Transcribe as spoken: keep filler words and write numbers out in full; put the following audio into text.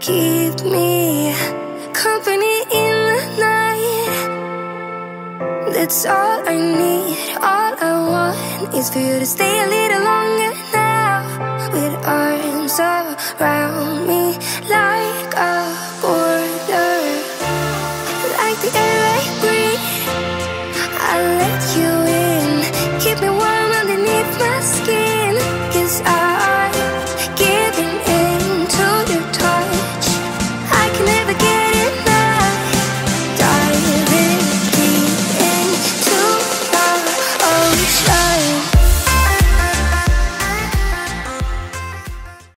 keep me company in the night. That's all I need, all I want is for you to stay a little longer now. With arms around